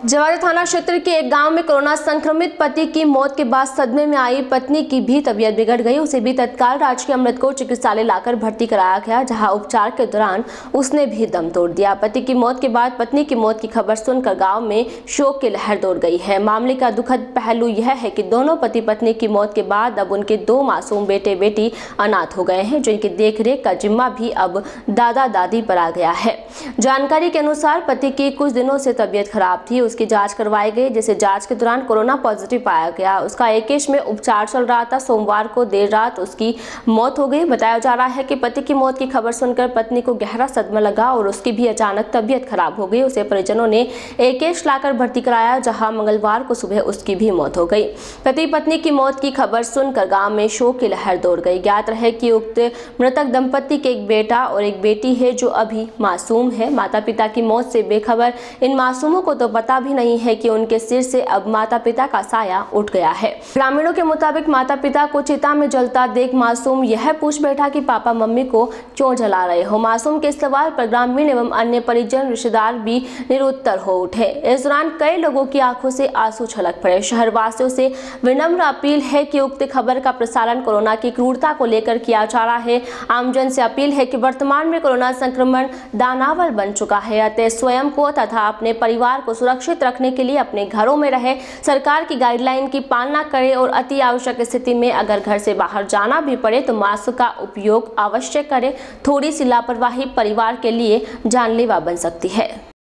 जवारा थाना क्षेत्र के एक गांव में कोरोना संक्रमित पति की मौत के बाद सदमे में आई पत्नी की भी तबीयत बिगड़ गई। उसे भी तत्काल राजकीय अमृतकोट चिकित्सालय लाकर भर्ती कराया गया, जहां उपचार के दौरान उसने भी दम तोड़ दिया। पति की मौत के बाद पत्नी की मौत की खबर सुनकर गांव में शोक की लहर दौड़ गई है। मामले का दुखद पहलू यह है कि दोनों पति पत्नी की मौत के बाद अब उनके 2 मासूम बेटे बेटी अनाथ हो गए हैं, जिनकी देखरेख का जिम्मा भी अब दादा दादी पर आ गया है। जानकारी के अनुसार पति की कुछ दिनों से तबीयत खराब थी, उसकी जांच करवाई गई, जिसे जांच के दौरान कोरोना पॉजिटिव पाया गया। उसका एकेश में उपचार चल रहा था। सोमवार को देर रात उसकी मौत हो गई। बताया जा रहा है कि पति की मौत की खबर सुनकर पत्नी को गहरा सदमा लगा और उसकी भी अचानक तबीयत खराब हो गई। उसे परिजनों ने एकेश लाकर भर्ती कराया, जहां मंगलवार को सुबह उसकी भी मौत हो गई। पति पत्नी की मौत की खबर सुनकर गाँव में शोक की लहर दौड़ गई। ज्ञात रहे कि उक्त मृतक दंपति के एक बेटा और एक बेटी है, जो अभी मासूम है। माता पिता की मौत से बेखबर इन मासूमों को तो पता भी नहीं है कि उनके सिर से अब माता पिता का साया उठ गया है। ग्रामीणों के मुताबिक माता पिता को चिता में जलता देख मासूम यह पूछ बैठा कि पापा मम्मी को क्यों जला रहे हो। मासूम के सवाल पर ग्रामीण एवं अन्य परिजन रिश्तेदार भी निरुत्तर हो उठे। इस दौरान कई लोगों की आंखों से आंसू छलक पड़े। शहरवासियों से विनम्र अपील है कि उक्त खबर का प्रसारण कोरोना की क्रूरता को लेकर किया जा रहा है। आमजन से अपील है कि वर्तमान में कोरोना संक्रमण दानव बन चुका है, अतः स्वयं को तथा अपने परिवार को सुरक्षित रखने के लिए अपने घरों में रहे, सरकार की गाइडलाइन की पालना करें और अति आवश्यक स्थिति में अगर घर से बाहर जाना भी पड़े तो मास्क का उपयोग अवश्य करें। थोड़ी सी लापरवाही परिवार के लिए जानलेवा बन सकती है।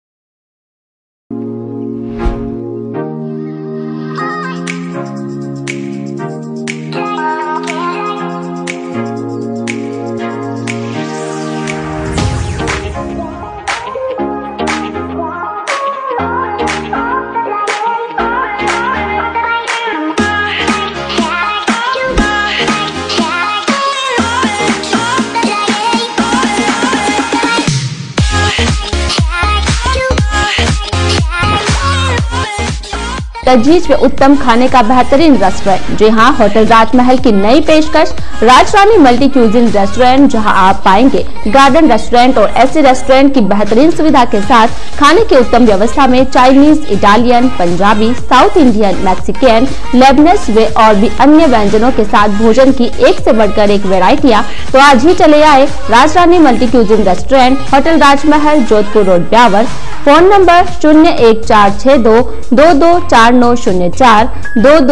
तजवीज में उत्तम खाने का बेहतरीन रेस्टोरेंट। जी हाँ, होटल राजमहल की नई पेशकश राजरानी मल्टी क्यूजिन रेस्टोरेंट, जहां आप पाएंगे गार्डन रेस्टोरेंट और ऐसे रेस्टोरेंट की बेहतरीन सुविधा के साथ खाने की उत्तम व्यवस्था में Chinese, Italian, Punjabi, South Indian, Mexican, Lebanese वे और भी अन्य व्यंजनों के साथ भोजन की एक से बढ़कर एक वैरायटियां। तो आज ही चले आए Rajrani multi cuisine restaurant, hotel Rajmahal, Jodhpur road, Beawar. Phone number 01462 224904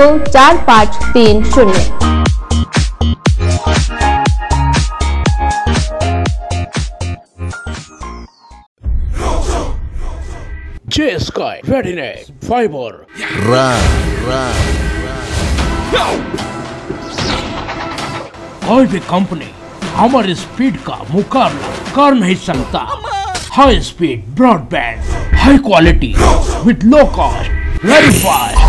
224530। J-Sky Readiness Fiber कोई भी कंपनी हमारी स्पीड का मुकाबला कर नहीं सकता। High speed broadband, high quality with low cost, verified.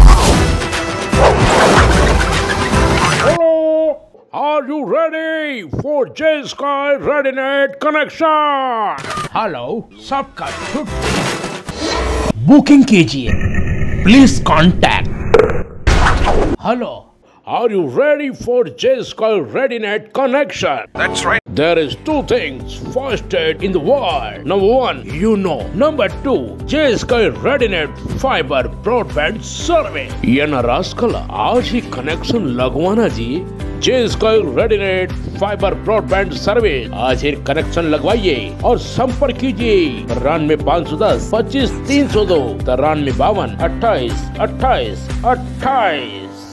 Are you ready for J-Sky Readiness connection? Hello, सबका छुट्टी बुकिंग कीजिए, please contact. Hello, are you ready for J-Sky Readiness connection? That's right. There is 2 things fastest in the world. Number 1, you know. Number 2, J-Sky Readiness Fiber Broadband Service. ये ना रास्कला, आज ही connection लगवाना जी। J-Sky Readiness Fiber Broadband Service, आज ही connection लगवाइए और संपर्क कीजिए 93 510 25 302 93 52 28 28 28।